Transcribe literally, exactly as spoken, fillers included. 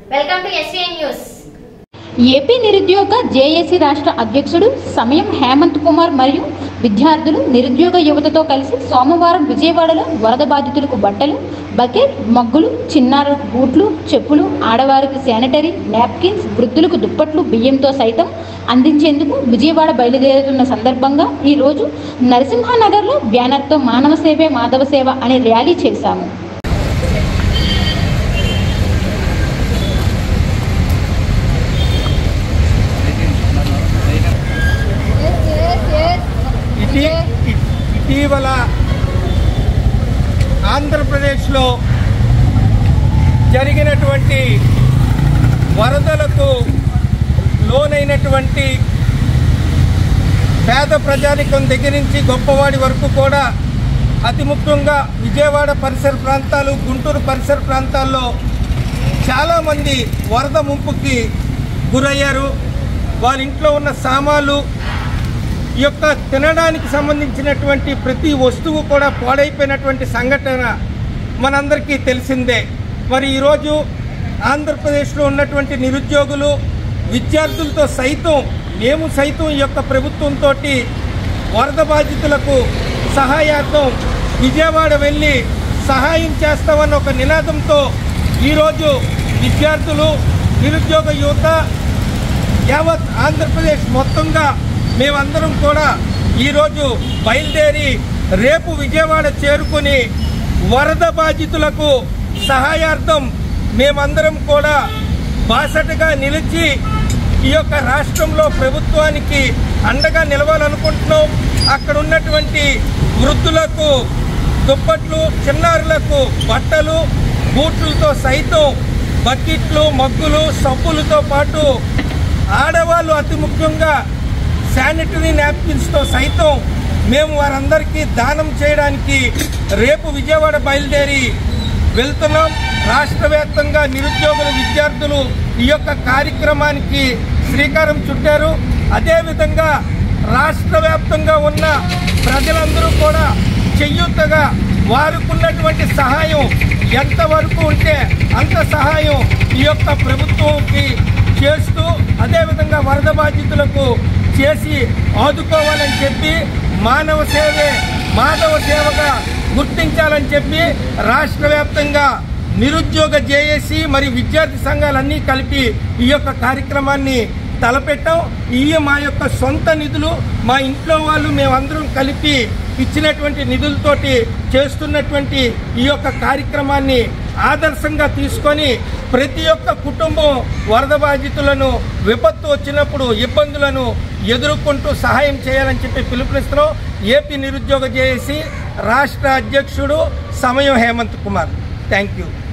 Welcome to SVN news. AP నిరుద్యోగ JAC రాష్ట్ర అధ్యక్షుడు సమయం హేమంత్ కుమార్ మరియు విద్యార్థులు నిరుద్యోగ యువతతో కలిసి సోమవారం విజయవాడలో వరద బాధితులకు బట్టలు, బకెట్, మగ్గులు, చిన్నారులకు బూట్లు, చెప్పులు, ఆడవారికి శానిటరీ నాప్కిన్స్, వృద్ధులకు దుప్పట్లు, బియ్యంతో సైతం అందించేందుకు విజయవాడ బయలుదేరుతున్న సందర్భంగా ఈరోజు నరసింహానగర్లో బ్యానర్తో మానవ సేవే మాధవ సేవ అనే ర్యాలీ చేశాము. ఇటీవల ఆంధ్రప్రదేశ్లో జరిగినటువంటి వరదలకు లోనైనటువంటి పేద ప్రజానికం దగ్గర నుంచి గొప్పవాడి వరకు కూడా అతి ముఖ్యంగా విజయవాడ పరిసర ప్రాంతాలు, గుంటూరు పరిసర ప్రాంతాల్లో చాలామంది వరద ముంపుకి గురయ్యారు. వారి ఇంట్లో ఉన్న సామాన్లు, ఈ యొక్క తినడానికి సంబంధించినటువంటి ప్రతి వస్తువు కూడా పాడైపోయినటువంటి సంఘటన మనందరికీ తెలిసిందే. మరి ఈరోజు ఆంధ్రప్రదేశ్లో ఉన్నటువంటి నిరుద్యోగులు, విద్యార్థులతో సైతం మేము సైతం ఈ యొక్క ప్రభుత్వంతో వరద బాధితులకు సహాయార్థం విజయవాడ వెళ్ళి సహాయం చేస్తామన్న ఒక నినాదంతో ఈరోజు విద్యార్థులు, నిరుద్యోగ యువత, యావత్ ఆంధ్రప్రదేశ్ మొత్తంగా మేమందరం కూడా ఈరోజు బయలుదేరి రేపు విజయవాడ చేరుకుని వరద బాధితులకు సహాయార్థం మేమందరం కూడా బాసటగా నిలిచి ఈ యొక్క రాష్ట్రంలో ప్రభుత్వానికి అండగా నిలవాలనుకుంటున్నాం. అక్కడ ఉన్నటువంటి వృద్ధులకు దుప్పట్లు, చిన్నారులకు బట్టలు, బూట్లతో సైతం బకెట్లు, మగ్గులు, సబ్బులతో పాటు ఆడవాళ్ళు అతి ముఖ్యంగా శానిటరీ నాప్కిన్స్తో సైతం మేము వారందరికీ దానం చేయడానికి రేపు విజయవాడ బయలుదేరి వెళ్తున్నాం. రాష్ట్ర వ్యాప్తంగా నిరుద్యోగులు, విద్యార్థులు ఈ యొక్క కార్యక్రమానికి శ్రీకారం చుట్టారు. అదేవిధంగా రాష్ట్ర వ్యాప్తంగా ఉన్న ప్రజలందరూ కూడా చేయూతగా వారుకున్నటువంటి సహాయం ఎంతవరకు ఉంటే అంత సహాయం ఈ యొక్క ప్రభుత్వంకి చేస్తూ, అదేవిధంగా వరద బాధితులకు చేసి ఆదుకోవాలని చెప్పి మానవ సేవే మాధవ సేవగా గుర్తించాలని చెప్పి రాష్ట్ర వ్యాప్తంగా నిరుద్యోగ జేఏసీ మరియు విద్యార్థి సంఘాలన్నీ కలిపి ఈ యొక్క కార్యక్రమాన్ని తలపెట్టాం. ఈ మా యొక్క సొంత నిధులు, మా ఇంట్లో వాళ్ళు మేమందరం కలిపి ఇచ్చినటువంటి నిధులతోటి చేస్తున్నటువంటి ఈ యొక్క కార్యక్రమాన్ని ఆదర్శంగా తీసుకొని ప్రతి ఒక్క కుటుంబం వరద బాధితులను విపత్తు వచ్చినప్పుడు ఇబ్బందులను ఎదుర్కొంటూ సహాయం చేయాలని చెప్పి పిలుపునిస్తున్నాం. ఏపీ నిరుద్యోగ జేఏసీ రాష్ట్ర అధ్యక్షుడు సమయం హేమంత్ కుమార్. Thank you.